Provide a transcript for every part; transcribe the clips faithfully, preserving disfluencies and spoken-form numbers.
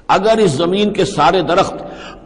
اگر اس زمین کے سارے درخت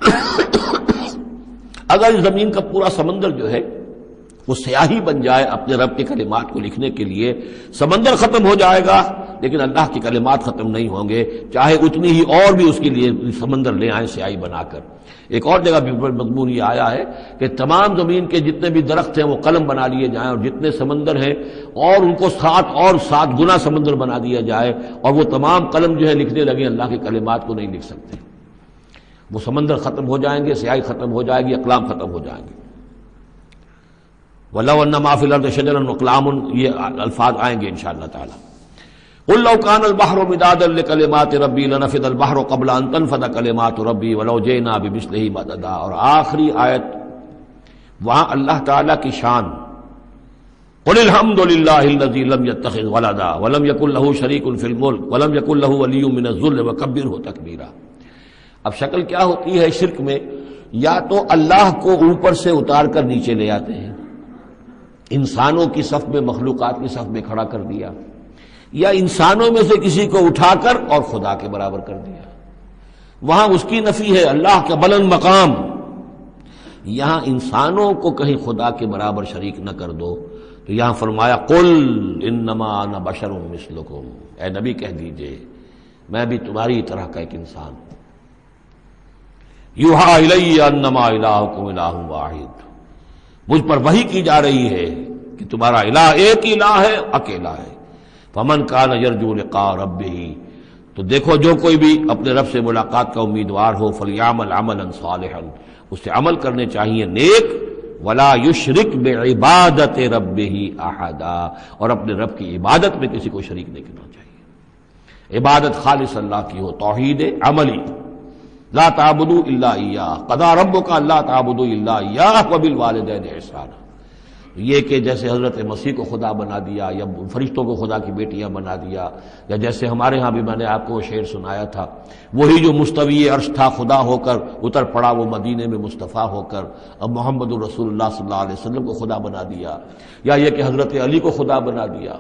اگر اس زمین کا پورا سمندر جو ہے وہ سیاہی بن جائے اپنے رب کے کلمات کو لکھنے کے لیے، سمندر ختم ہو جائے گا لیکن اللہ کے کلمات ختم نہیں ہوں گے، چاہے اتنی ہی اور بھی اس کے لیے سمندر لے آئیں سیاہی بنا کر۔ ایک اور جگہ بھی مضمون یہ آیا ہے کہ تمام زمین کے جتنے بھی درخت ہیں وہ قلم بنا لیے جائیں، اور جتنے سمندر ہیں اور ان کو سات اور سات گنا سمندر بنا دیا جائے، اور وہ تمام قلم جو ہے لکھنے لگے اللہ کے کلمات کو نہیں لکھ سکتے۔ وہ سمندر ختم ہو جائیں گے، سیاہی ختم ہو جائے گی، اقلام ختم ہو جائیں گے۔ وَلَوْ أَنَّ مَا فِي الْأَرْضِ شَجَرٌ وَأَقْلَامٌ، یہ الفاظ آئیں گے انشاءاللہ تعالی۔ قُل لَّوْ كَانَ الْبَحْرُ مِدَادًا لِّكَلِمَاتِ رَبِّي لَنَفِدَ الْبَحْرُ قَبْلَ أَن تَنفَدَ كَلِمَاتُ رَبِّي وَلَوْ جِئْنَا بِمِثْلِهِ مَدَدًا۔ اور آخری آیت وہاں اللہ تعالیٰ کی شان، قُلِ الْحَمْدُ لِلَّهِ الَّذِي لَمْ يَتَّخِذْ وَلَدًا وَلَمْ يَكُن لَّهُ شَرِيكٌ فِي الْمُلْكِ وَلَمْ يَكُن لَّهُ وَلِيٌّ مِّنَ الذُّلِّ وَكَبِّرْهُ تَكْبِيرًا۔ اب شکل کیا ہوتی ہے شرک میں؟ یا تو اللہ کو اوپر سے اتار کر نیچے لے آتے ہیں، انسانوں کی صف میں، مخلوقات کی صف میں کھڑا کر دیا، یا انسانوں میں سے کسی کو اٹھا کر اور خدا کے برابر کر دیا۔ وہاں اس کی نفی ہے، اللہ کا بلند مقام۔ یہاں انسانوں کو کہیں خدا کے برابر شریک نہ کر دو، تو یہاں فرمایا قل انما انا بشر مثلکم، اے نبی کہہ دیجئے میں بھی تمہاری طرح کا ایک انسان ہوں۔ یوحا الی انما الہکم الہ واحد، مجھ پر وحی کی جا رہی ہے کہ تمہارا الہ ایک الہ ہے، اکیلا ہے۔ فمن کان یرجو لقاء ربہ، تو دیکھو جو کوئی بھی اپنے رب سے ملاقات کا امیدوار ہو، فلیعمل عملا صالحا، اسے عمل کرنے چاہیے نیک، ولا یشرک بعبادت ربہ احدا، اور اپنے رب کی عبادت میں کسی کو شریک نہیں کرنا چاہیے۔ عبادت خالص اللہ کی ہو، توحید عملی، لا تعبدوا الا ایاہ، قضى ربک الا تعبدوا الا ایاہ وبالوالدین احسانا۔ یہ کہ جیسے حضرت مسیح کو خدا بنا دیا، یا فرشتوں کو خدا کی بیٹیاں بنا دیا، یا جیسے ہمارے ہاں بھی میں نے آپ کو وہ شعر سنایا تھا، وہی جو مستوی عرش تھا خدا ہو کر اتر پڑا وہ مدینے میں مصطفیٰ ہو کر، اب محمد الرسول اللہ صلی اللہ علیہ وسلم کو خدا بنا دیا، یا یہ کہ حضرت علی کو خدا بنا دیا۔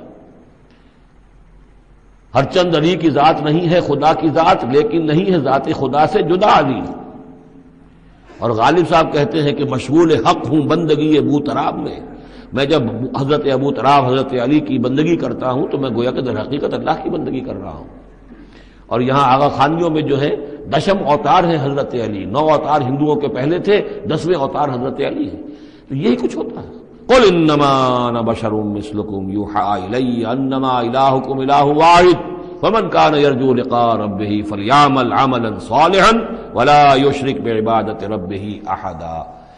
ہر چند علی کی ذات نہیں ہے خدا کی ذات، لیکن نہیں ہے ذات خدا سے جدا علی۔ اور غالب صاحب کہتے ہیں کہ مشغول حق ہوں بندگی ابو تراب میں، میں جب حضرت ابو تراب حضرت علی کی بندگی کرتا ہوں تو میں گویا کہ در حقیقت اللہ کی بندگی کر رہا ہوں۔ اور یہاں آغا خانیوں میں جو ہے دشم اوتار ہیں حضرت علی، نو اوتار ہندوؤں کے پہلے تھے، دسویں اوتار حضرت علی ہیں، تو یہی کچھ ہوتا ہے۔ قل انما انا بشر مثلکم یوحی الی انما الہکم الہ واحد فمن کان یرجو لقاء ربہ فلیعمل عملا صالحا ولا یشرک بعبادت ربہ احدا۔